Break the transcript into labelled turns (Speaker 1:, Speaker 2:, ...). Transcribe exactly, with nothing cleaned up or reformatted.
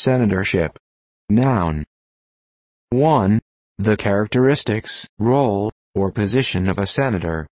Speaker 1: Senatorship. Noun. one. The characteristics, role, or position of a senator.